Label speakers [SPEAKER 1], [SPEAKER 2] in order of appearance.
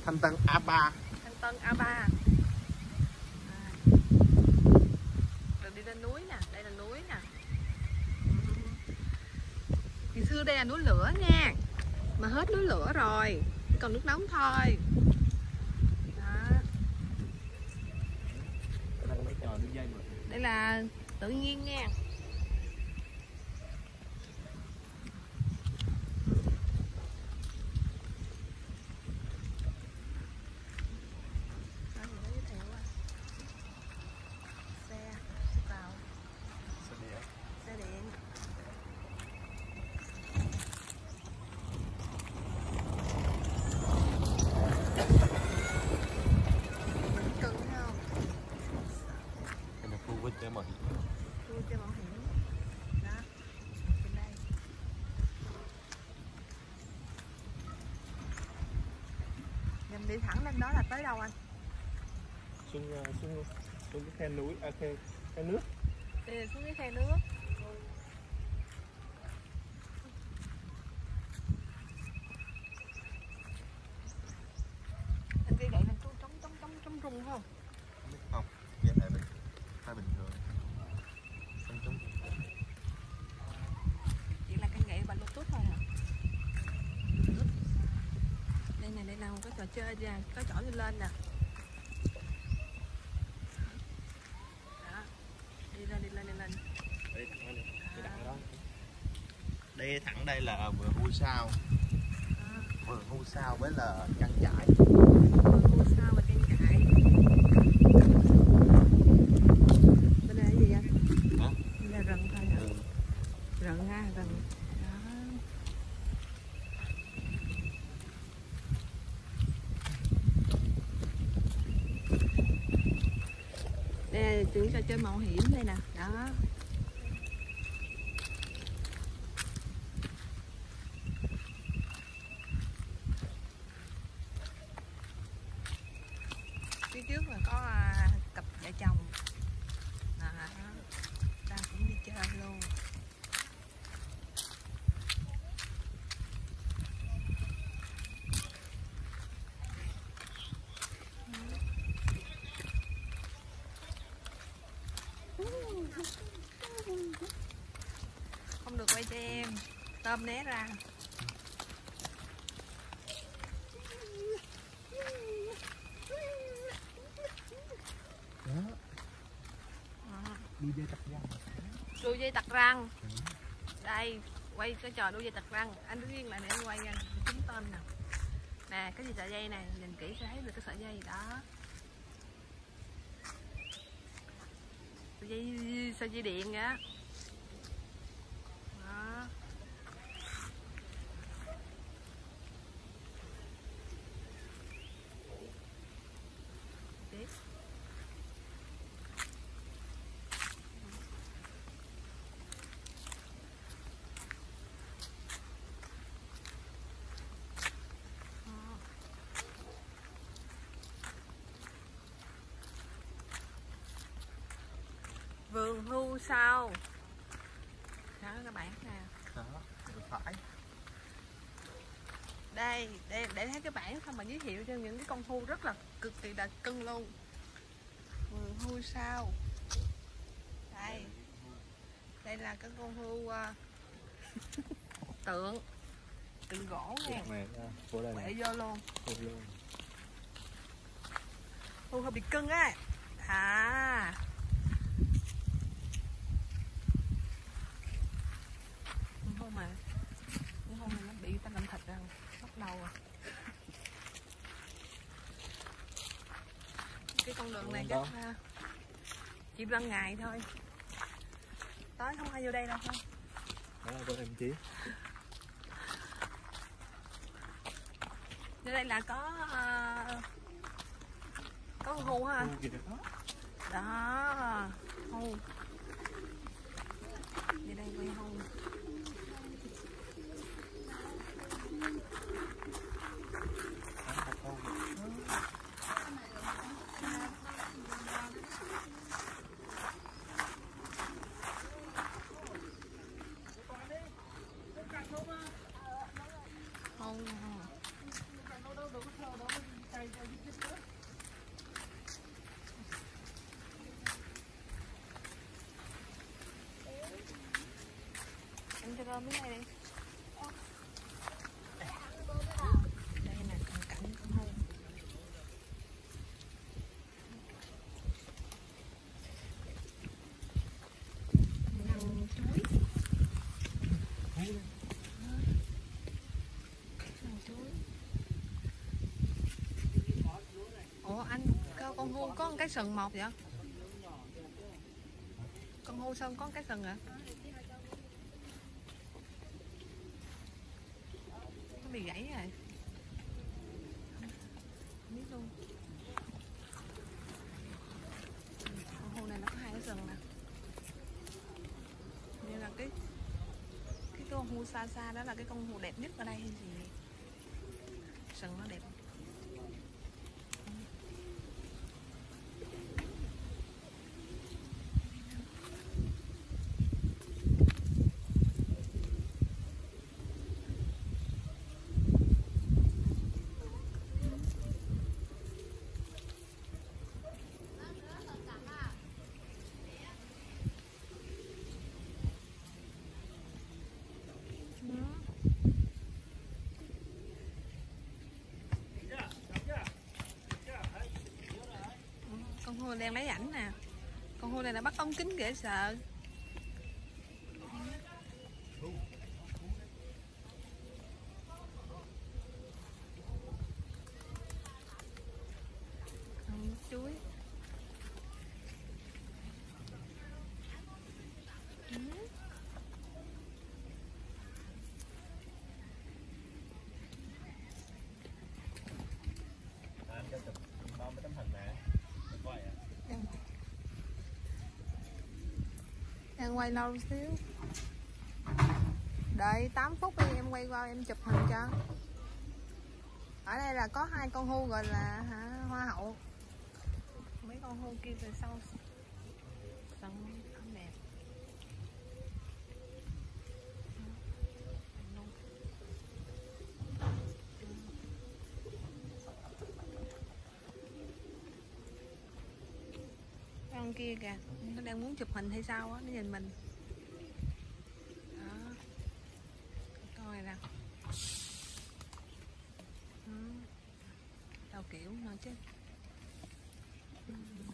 [SPEAKER 1] Thanh Tân A3.
[SPEAKER 2] Thanh Tân A3. Đường đi lên núi nè, đây là núi nè. Ngày xưa đây là núi lửa nha, mà hết núi lửa rồi, còn nước nóng thôi. Đó. Đây là tự nhiên nha. Đi thẳng lên đó là tới đâu anh?
[SPEAKER 1] Xuống cái khe núi, khe nước.
[SPEAKER 2] Đây là xuống cái khe nước. Anh cây gậy là trống rung không?
[SPEAKER 1] Không, vậy hai bình thường. Trống.
[SPEAKER 2] Chỉ là cây gậy bằng Bluetooth thôi hả? Đây là một cái trò chơi nha, có chỗ đi lên nè. Đó. Đi lên.
[SPEAKER 1] Đi thẳng đây là vườn Hu Sao. Vườn Hu Sao với là trang trại.
[SPEAKER 2] Vườn Hu Sao và trang trại. Bên đây là gì anh?
[SPEAKER 1] Hả?
[SPEAKER 2] Đây là rừng thôi hả? Rừng ha, rừng. Đây là trò chơi mạo hiểm đây nè, đó. Phía trước là có cặp vợ chồng. Ta cũng đi chơi luôn. Không được quay cho em, tôm né ra.
[SPEAKER 1] Đó. Đu dây tặc răng.
[SPEAKER 2] Đu dây tặc răng. Đây, quay cái trò đu dây tặc răng. Anh đứng yên lại để anh quay nha, chúng tôm nè. Nè, cái gì sợi dây này, nhìn kỹ sẽ thấy được cái sợi dây đó. Sợi dây điện vậy á. Đó. Tiếp. Vườn Hu Sao. Đó các bạn nè.
[SPEAKER 1] Đó, phải.
[SPEAKER 2] Đây, để thấy cái bảng xong mà giới thiệu cho những cái con hươu rất là cực kỳ đặc cưng luôn. Vườn Hu Sao. Đây. Đây là cái con hươu tượng gỗ nha. Quẹ vô luôn. Hươu hơi bị cưng á. Hươu này nó bị ta làm thịt rồi, bắt đầu rồi. Cái con đường này chắc chỉ ban ngày thôi, tối không ai vô đây đâu thôi.
[SPEAKER 1] Đó là con em chí.
[SPEAKER 2] Ở đây là có hươu ha. Đó, hươu. Đi đây quay hươu. cơm miếng này đi. Đây nè, cận cảnh con hôn. Ăn chuối. Ăn chuối. Ủa anh, con hươu có một cái sừng một vậy? Con hươu sao có một cái sừng ạ? Nó bị gãy rồi. Không biết luôn. Con hươu này nó có hai cái sừng nè. Như là cái con hươu xa xa đó là cái con hươu đẹp nhất ở đây hay gì? Sừng nó đẹp. Con hươu đang lấy ảnh nè. Con hươu này là bắt ống kính kìa sợ. Chuối.
[SPEAKER 1] Anh cho chụp con mấy tấm hình nè. Quay à?
[SPEAKER 2] Đang quay lâu xíu. Đợi 8 phút đi em quay qua em chụp hình cho. Ở đây là có hai con hươu gọi là hoa hậu. Mấy con hươu kia từ sau sừng không đẹp. Con kia kìa, nó đang muốn chụp hình hay sao á, nó nhìn mình. Đó. Con này nè. Đâu kiểu nữa chứ.